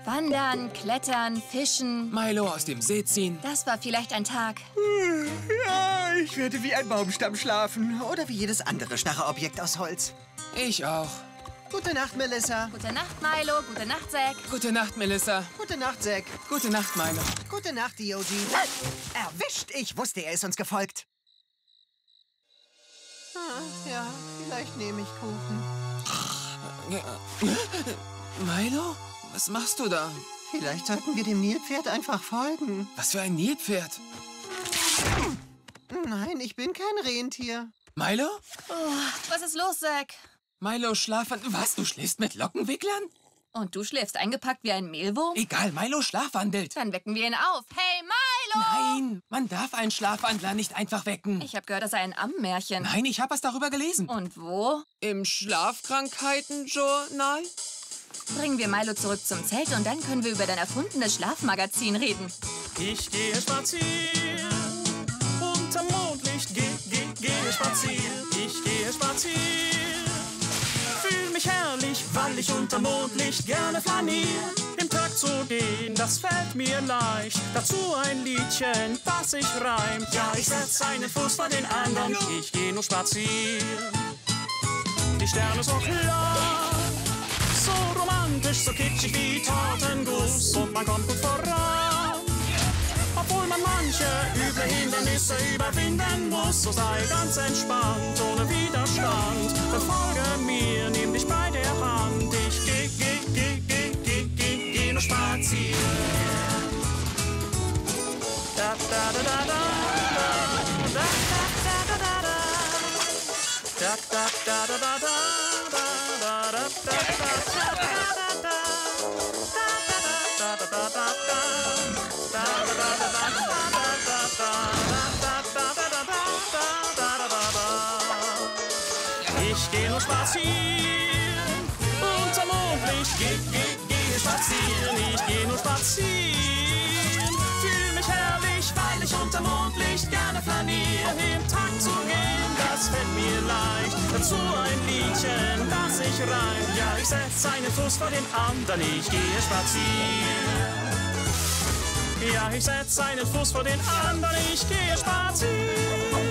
Wandern, klettern, fischen. Milo aus dem See ziehen. Das war vielleicht ein Tag. Ja, ich werde wie ein Baumstamm schlafen. Oder wie jedes andere starre Objekt aus Holz. Ich auch. Gute Nacht, Melissa. Gute Nacht, Milo. Gute Nacht, Zack. Gute Nacht, Melissa. Gute Nacht, Zack. Gute Nacht, Milo. Gute Nacht, Diogi. Erwischt! Ich wusste, er ist uns gefolgt. Ja, vielleicht nehme ich Kuchen. Milo? Was machst du da? Vielleicht sollten wir dem Nilpferd einfach folgen. Was für ein Nilpferd? Nein, ich bin kein Rentier. Milo? Oh, was ist los, Zack? Milo, schlafen. Was? Du schläfst mit Lockenwicklern? Und du schläfst eingepackt wie ein Mehlwurm? Egal, Milo schlafwandelt. Dann wecken wir ihn auf. Hey, Milo! Nein, man darf einen Schlafwandler nicht einfach wecken. Ich habe gehört, das sei ein Ammenmärchen. Nein, ich habe was darüber gelesen. Und wo? Im Schlafkrankheiten-Journal? Bringen wir Milo zurück zum Zelt und dann können wir über dein erfundenes Schlafmagazin reden. Ich gehe spazieren, unterm Mondlicht gehe spazieren. Ich gehe spazieren, fühl mich herrlich, weil ich unterm Mondlicht gerne flaniere. Im Takt zu gehen, das fällt mir leicht. Dazu ein Liedchen, das sich reimt. Ja, ich setz einen Fuß vor den anderen, ich gehe nur spazieren. Die Sterne so klar, so romantisch, so kitschig wie Tortenguss. Und man kommt gut voran, obwohl man manche üble Hindernisse überwinden muss. So sei ganz entspannt, ohne Widerstand. Befolge mir, nimm dich bei der Hand. Ich geh nur spazieren. Da da da da da da da da da da da da da da da da. Ich geh nur spazieren, unterm Mondlicht geh spazieren. Ich geh nur spazieren, fühl mich herrlich, weil ich unterm Mondlicht gerne flaniere. Im Takt zu gehen, das fällt mir leicht. Dazu ein Liedchen, das sich reimt. Ja, ich setz einen Fuß vor den anderen, ich gehe spazieren. Ja, ich setz einen Fuß vor den anderen, ich gehe spazieren.